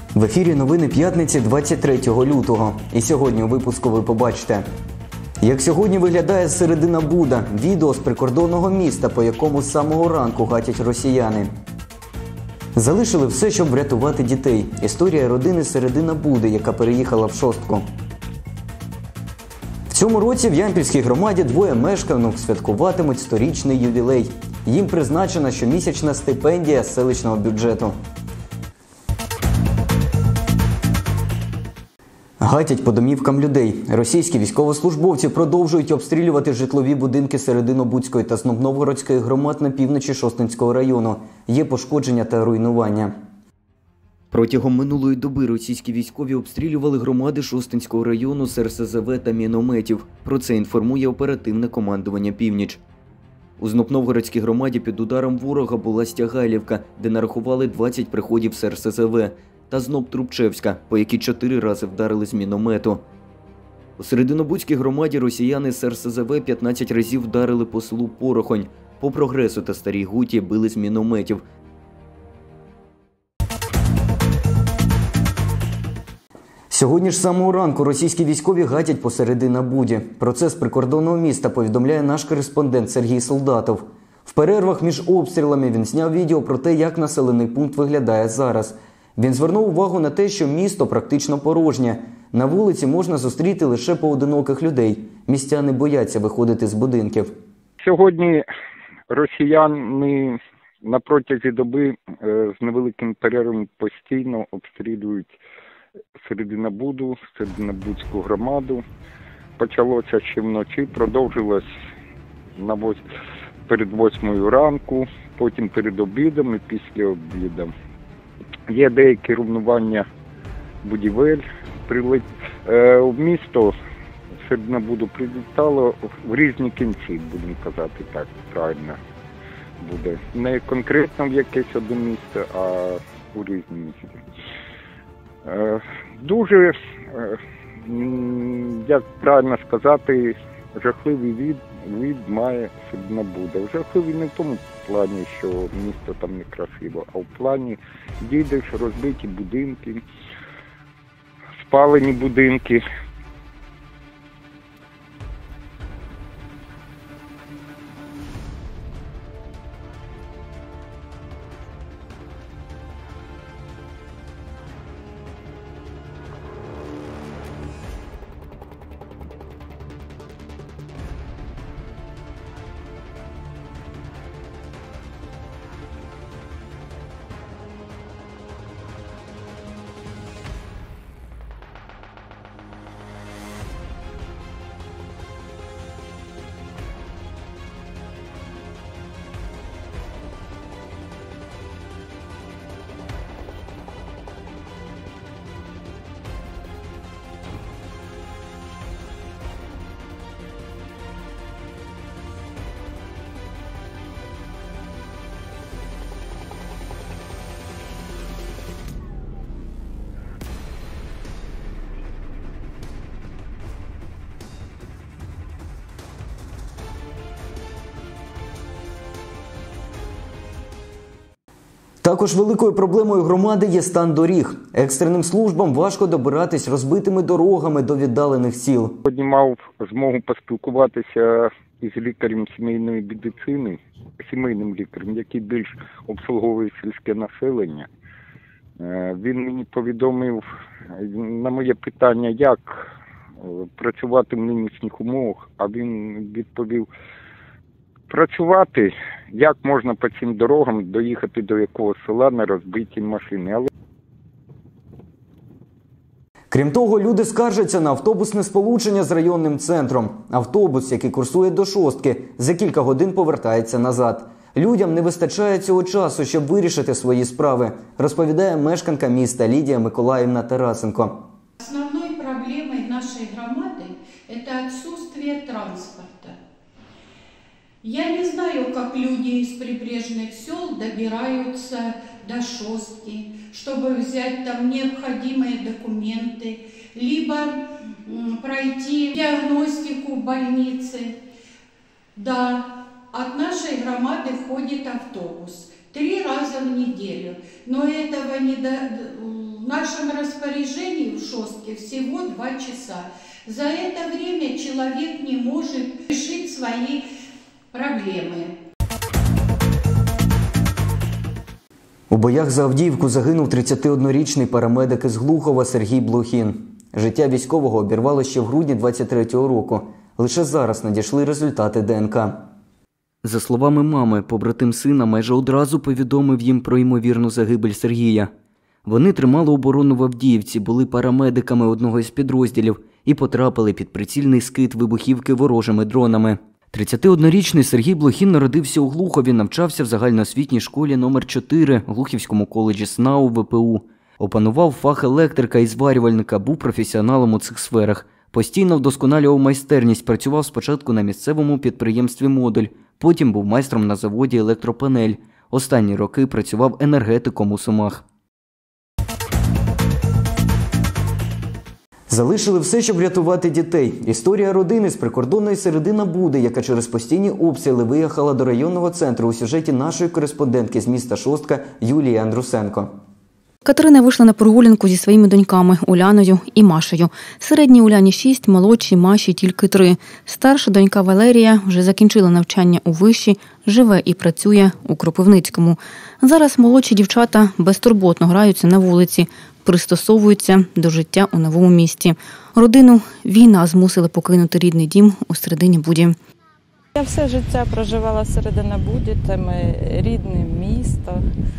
В ефірі новини п'ятниці 23 лютого. І сьогодні у випуску ви побачите, як сьогодні виглядає середина Буда, відео з прикордонного міста, по якому з самого ранку гатять росіяни. Залишили все, щоб врятувати дітей. Історія родини Середина Буди, яка переїхала в Шостку. В цьому році в Ямпільській громаді двоє мешканок святкуватимуть 100-річний ювілей. Їм призначена щомісячна стипендія з селищного бюджету. Гатять по домівкам людей. Російські військовослужбовці продовжують обстрілювати житлові будинки Серединобудської та Знобновгородської громад на півночі Шостинського району. Є пошкодження та руйнування. Протягом минулої доби російські військові обстрілювали громади Шостинського району з РСЗВ та мінометів. Про це інформує оперативне командування «Північ». У Знобновгородській громаді під ударом ворога була Стягайлівка, де нарахували 20 приходів з РСЗВ, та Зноб-Трубчевська, по якій 4 рази вдарили з міномету. У Серединобудській громаді росіяни з РСЗВ 15 разів вдарили по селу Порохонь. По Прогресу та Старій Гуті били з мінометів. Сьогодні ж з самого ранку російські військові гатять по Серединобуді. Про це з прикордонного міста повідомляє наш кореспондент Сергій Солдатов. В перервах між обстрілами він зняв відео про те, як населений пункт виглядає зараз. Він звернув увагу на те, що місто практично порожнє. На вулиці можна зустріти лише поодиноких людей. Містяни бояться виходити з будинків. Сьогодні росіяни на протязі доби з невеликим перервом постійно обстрілюють Серединобуду, Серединобудську громаду. Почалося ще вночі, продовжилось перед 8 ранку, потім перед обідом і після обіду. Є деякі руйнування будівель. В місто Серединобуду прилітало в різні кінці, будемо казати так, правильно буде. Не конкретно в якесь одне місто, а у різні місця. Дуже, як правильно сказати, жахливий від має Серединобуда. Жахливий не в тому плані, що місто там не красиво, а в плані їдеш, розбиті будинки, спалені будинки. Також великою проблемою громади є стан доріг. Екстреним службам важко добиратись розбитими дорогами до віддалених сіл. Сьогодні мав змогу поспілкуватися із лікарем сімейної медицини, сімейним лікарем, який більш обслуговує сільське населення. Він мені повідомив на моє питання, як працювати в нинішніх умовах, а він відповів: працювати, як можна по цим дорогам доїхати до якогось села на розбиті машини. Крім того, люди скаржаться на автобусне сполучення з районним центром. Автобус, який курсує до Шостки, за кілька годин повертається назад. Людям не вистачає цього часу, щоб вирішити свої справи, розповідає мешканка міста Лідія Миколаївна Тарасенко. Основною проблемою нашої громади – це відсутствие транспорту. Я не знаю, как люди из прибрежных сел добираются до Шостки, чтобы взять там необходимые документы, либо пройти диагностику в больнице. Да, от нашей громады ходит автобус 3 раза в неделю, но этого нашем распоряжении в Шостке всего 2 часа. За это время человек не может решить свои проблемы. У боях за Авдіївку загинув 31-річний парамедик із Глухова Сергій Блохін. Життя військового обірвало ще в грудні 23-го року. Лише зараз надійшли результати ДНК. За словами мами, побратим сина майже одразу повідомив їм про ймовірну загибель Сергія. Вони тримали оборону в Авдіївці, були парамедиками одного із підрозділів і потрапили під прицільний скид вибухівки ворожими дронами. 31-річний Сергій Блохін народився у Глухові, навчався в загальноосвітній школі номер 4 Глухівському коледжі СНАУ ВПУ. Опанував фах електрика і зварювальника, був професіоналом у цих сферах. Постійно вдосконалював майстерність, працював спочатку на місцевому підприємстві «Модуль», потім був майстром на заводі «Електропанель». Останні роки працював енергетиком у Сумах. Залишили все, щоб рятувати дітей. Історія родини з прикордонної Середина-Буди, яка через постійні обстріли виїхала до районного центру, у сюжеті нашої кореспондентки з міста Шостка Юлії Андрусенко. Катерина вийшла на прогулянку зі своїми доньками Уляною і Машею. Середній Уляні 6, молодшій Маші тільки 3. Старша донька Валерія вже закінчила навчання у виші, живе і працює у Кропивницькому. Зараз молодші дівчата безтурботно граються на вулиці, пристосовуються до життя у новому місті. Родину війна змусила покинути рідний дім у Середині-Буді. Я все життя проживала в Середина-Буді, це моє рідне місто.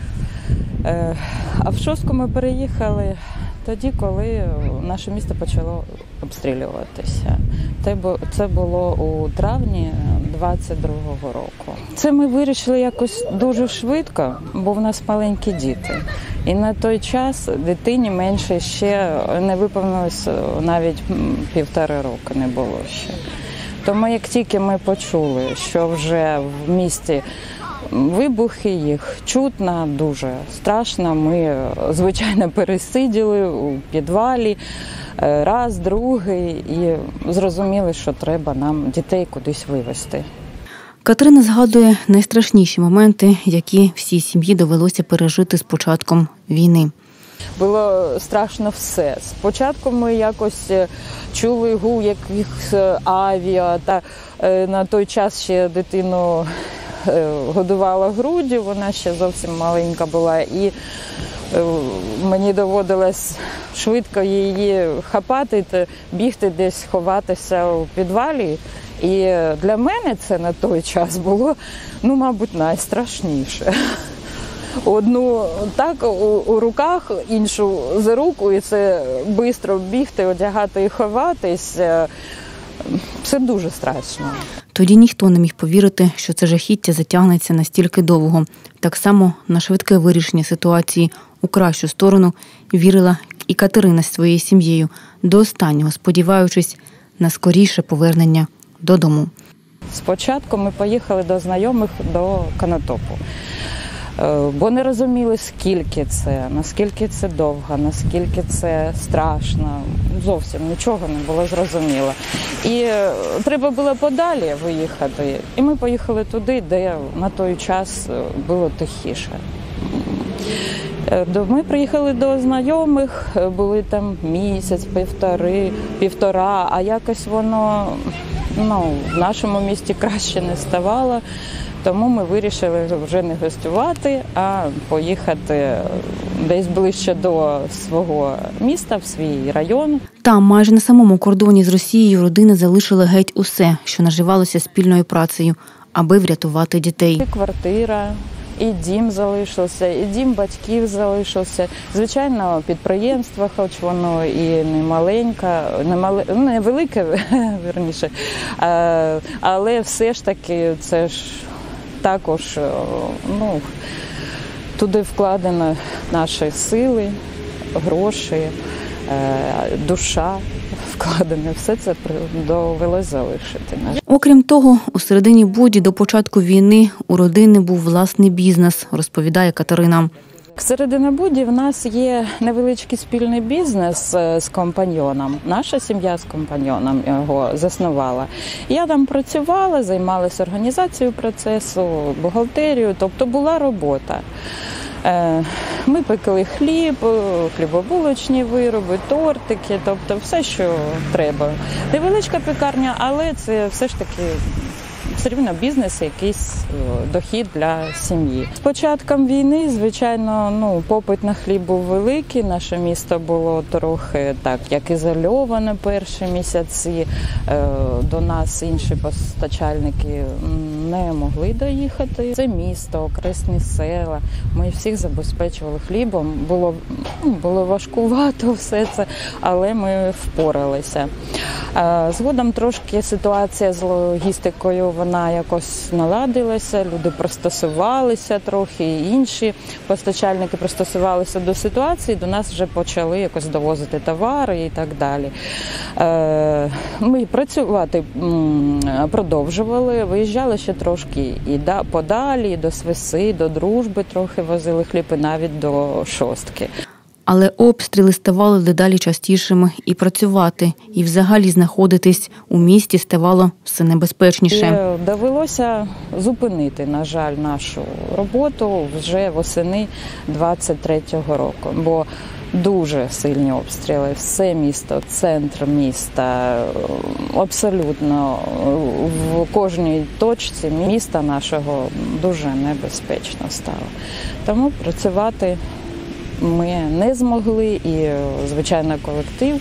А в Шостку ми переїхали тоді, коли наше місто почало обстрілюватися. Це було у травні 22-го року. Це ми вирішили якось дуже швидко, бо в нас маленькі діти. І на той час дитині менше ще не виповнилось навіть 1,5 року не було ще. Тому як тільки ми почули, що вже в місті вибухи, їх чутно, дуже страшно. Ми, звичайно, пересиділи у підвалі раз, другий і зрозуміли, що треба нам дітей кудись вивезти. Катерина згадує найстрашніші моменти, які всій сім'ї довелося пережити з початком війни. Було страшно все. Спочатку ми якось чули гул якихось авіа, та на той час ще дитину годувала груддю, вона ще зовсім маленька була, і мені доводилось швидко її хапати, бігти десь, ховатися у підвалі. І для мене це на той час було, мабуть, найстрашніше. Одну так у руках, іншу за руку, і це швидко бігти, одягати і ховатись. Це дуже страшно. Тоді ніхто не міг повірити, що це жахіття затягнеться настільки довго. Так само на швидке вирішення ситуації у кращу сторону вірила і Катерина з своєю сім'єю, до останнього сподіваючись на скоріше повернення додому. Спочатку ми поїхали до знайомих до Конотопу, бо не розуміли, скільки це, наскільки це довго, наскільки це страшно. Зовсім нічого не було зрозуміло. І треба було подалі виїхати. І ми поїхали туди, де на той час було тихіше. Ми приїхали до знайомих, були там місяць, півтора, а якось воно в нашому місті краще не ставало. Тому ми вирішили вже не гостювати, а поїхати десь ближче до свого міста, в свій район. Там, майже на самому кордоні з Росією, родина залишила геть усе, що наживалося спільною працею, аби врятувати дітей. І квартира, і дім залишився, і дім батьків залишився. Звичайно, підприємство, хоч воно і не маленьке, не велике, вірніше, але все ж таки це ж також туди вкладено наші сили, гроші, душа вкладена. Все це довелось залишити. Окрім того, у Середині-Буді до початку війни у родини був власний бізнес, розповідає Катерина. В Середині-Буді в нас є невеличкий спільний бізнес з компаньйоном. Наша сім'я з компаньйоном його заснувала. Я там працювала, займалася організацією процесу, бухгалтерією, тобто була робота. Ми пекли хліб, хлібобулочні вироби, тортики, тобто все, що треба. Невеличка пекарня, але це все ж таки все рівно бізнес, якийсь дохід для сім'ї. З початком війни, звичайно, попит на хліб був великий. Наше місто було трохи так, як ізольоване перші місяці. До нас інші постачальники не могли доїхати. Це місто, окресні села. Ми всіх забезпечували хлібом. Було важкувато все це, але ми впоралися. Згодом трошки ситуація з логістикою, вона якось наладилася, люди пристосувалися трохи, і інші постачальники пристосувалися до ситуації, до нас вже почали якось довозити товари і так далі. Ми працювати продовжували, виїжджали ще трошки і подалі, і до Свиси, до Дружби трохи возили хліб, і навіть до Шостки. Але обстріли ставали дедалі частішими, і працювати, і взагалі знаходитись у місті ставало все небезпечніше. І довелося зупинити, на жаль, нашу роботу вже восени 23-го року, бо дуже сильні обстріли, все місто, центр міста, абсолютно в кожній точці міста нашого дуже небезпечно стало. Тому працювати ми не змогли, і, звичайно, колектив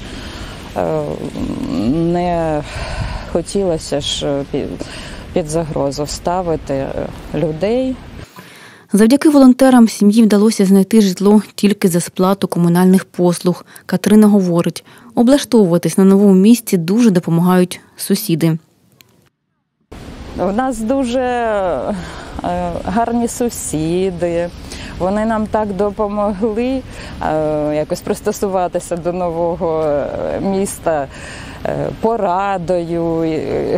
не хотілося ж під загрозу ставити людей. Завдяки волонтерам сім'ї вдалося знайти житло тільки за сплату комунальних послуг. Катерина говорить, облаштовуватись на новому місці дуже допомагають сусіди. У нас дуже гарні сусіди. Вони нам так допомогли якось пристосуватися до нового міста порадою,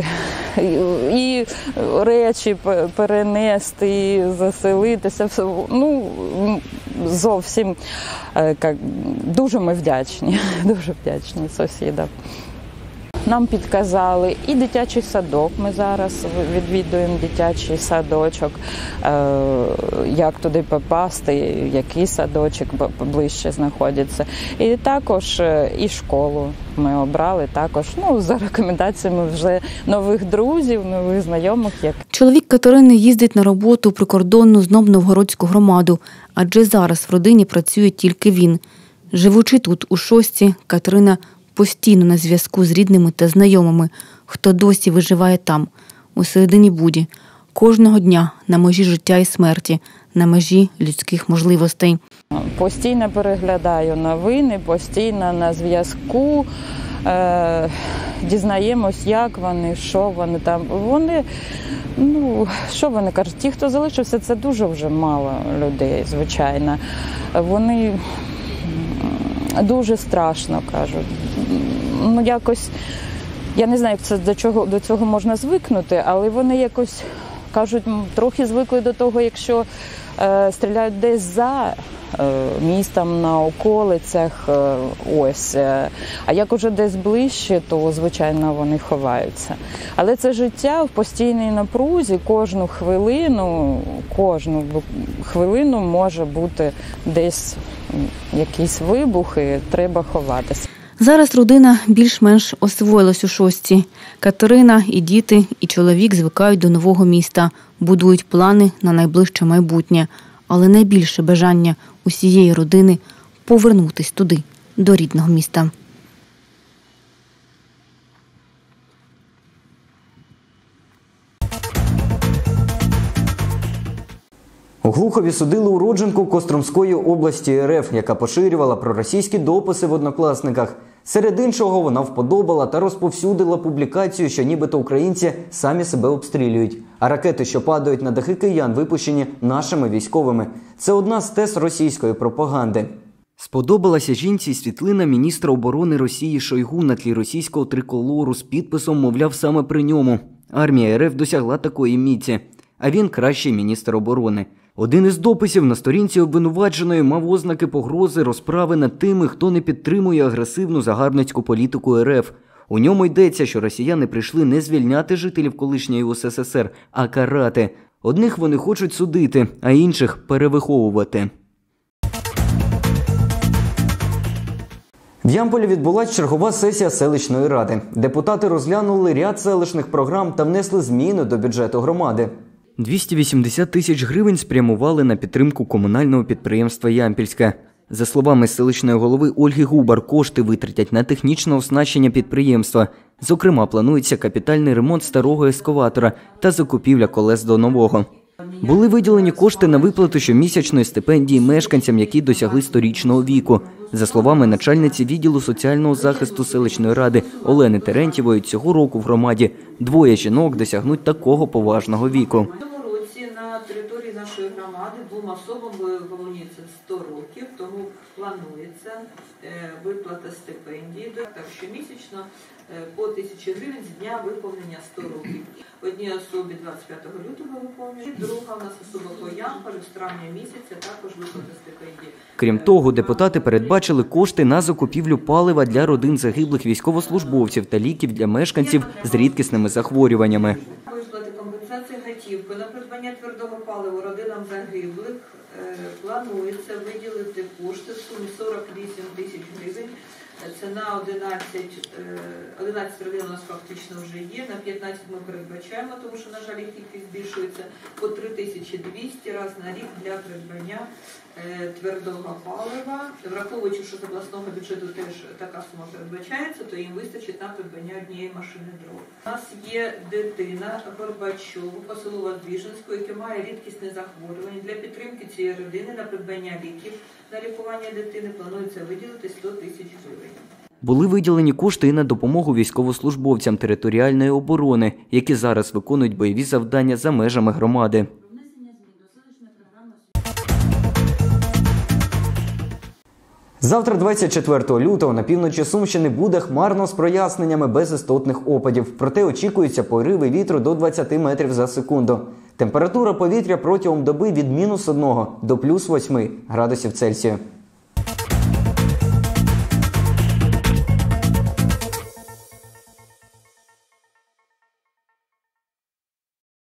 і речі перенести, і заселитися. Зовсім дуже ми вдячні, дуже вдячні сусідам. Нам підказали і дитячий садок, ми зараз відвідуємо дитячий садочок, як туди попасти, який садочок ближче знаходиться. І також і школу ми обрали, також за рекомендаціями вже нових друзів, нових знайомих. Чоловік Катерини їздить на роботу у прикордонну Знобновгородську громаду, адже зараз в родині працює тільки він. Живучи тут, у Шостці, Катерина постійно на зв'язку з рідними та знайомими, хто досі виживає там, у середині Буді, кожного дня на межі життя і смерті, на межі людських можливостей. Постійно переглядаю новини, постійно на зв'язку, дізнаємось, як вони, що вони там. Що вони кажуть? Ті, хто залишився, це дуже вже мало людей, звичайно. Вони дуже страшно кажуть. Якось, я не знаю, як до цього можна звикнути, але вони якось, кажуть, трохи звикли до того, якщо стріляють десь за містом, на околицях, а як уже десь ближче, то, звичайно, вони ховаються. Але це життя в постійній напрузі, кожну хвилину може бути десь якісь вибухи, треба ховатися. Зараз родина більш-менш освоїлась у Шостці. Катерина, і діти, і чоловік звикають до нового міста, будують плани на найближче майбутнє. Але найбільше бажання усієї родини – повернутись туди, до рідного міста. У Глухові судили уродженку Костромської області РФ, яка поширювала проросійські дописи в Однокласниках. Серед іншого, вона вподобала та розповсюдила публікацію, що нібито українці самі себе обстрілюють. А ракети, що падають на дахи киян, випущені нашими військовими. Це одна з тез російської пропаганди. Сподобалася жінці світлина міністра оборони Росії Шойгу на тлі російського триколору з підписом, мовляв, саме при ньому. Армія РФ досягла такої міці. А він кращий міністр оборони. Один із дописів на сторінці обвинуваченої мав ознаки погрози розправи над тими, хто не підтримує агресивну загарбницьку політику РФ. У ньому йдеться, що росіяни прийшли не звільняти жителів колишньої УССР, а карати. Одних вони хочуть судити, а інших – перевиховувати. В Ямполі відбулася чергова сесія селищної ради. Депутати розглянули ряд селищних програм та внесли зміни до бюджету громади. 280 тисяч гривень спрямували на підтримку комунального підприємства «Ямпільське». За словами селищної голови Ольги Губар, кошти витратять на технічне оснащення підприємства. Зокрема, планується капітальний ремонт старого ескаватора та закупівля колес до нового. Були виділені кошти на виплату щомісячної стипендії мешканцям, які досягли 100-річного віку. За словами начальниці відділу соціального захисту селищної ради Олени Терентьєвої, цього року в громаді 2 жінок досягнуть такого поважного віку. Цього році на території нашої громади 2 особам виповнюється 100 років, тому планується виплата стипендії. Так, щомісячно по 1000 гривень з дня виповнення 100 років. Одній особі 25 лютого виповнює, друга у нас особа по Ямполю з травня місяця також виплата стипендії. Крім того, депутати передбачили кошти на закупівлю палива для родин загиблих військовослужбовців та ліків для мешканців з рідкісними захворюваннями. Виплати компенсації готівкою на придбання твердого палива родинам загиблих планується виділити кошти в сумі 48 тисяч гривень. Це на 11 родин у нас фактично вже є, на 15 ми передбачаємо, тому що, на жаль, їх кількість збільшується, по 3200 раз на рік для придбання твердого палива. Враховуючи, що з обласного бюджету теж така сума передбачається, то їм вистачить на придбання однієї машини дров. У нас є дитина Горбачова по селу Воздвиженську, яка має рідкісне захворювання. Для підтримки цієї родини на придбання ліків на лікування дитини планується виділити 100 тисяч гривень. Були виділені кошти і на допомогу військовослужбовцям територіальної оборони, які зараз виконують бойові завдання за межами громади. Завтра, 24 лютого, на півночі Сумщини буде хмарно з проясненнями без істотних опадів. Проте очікуються пориви вітру до 20 метрів за секунду. Температура повітря протягом доби від -1 до +8 градусів Цельсія.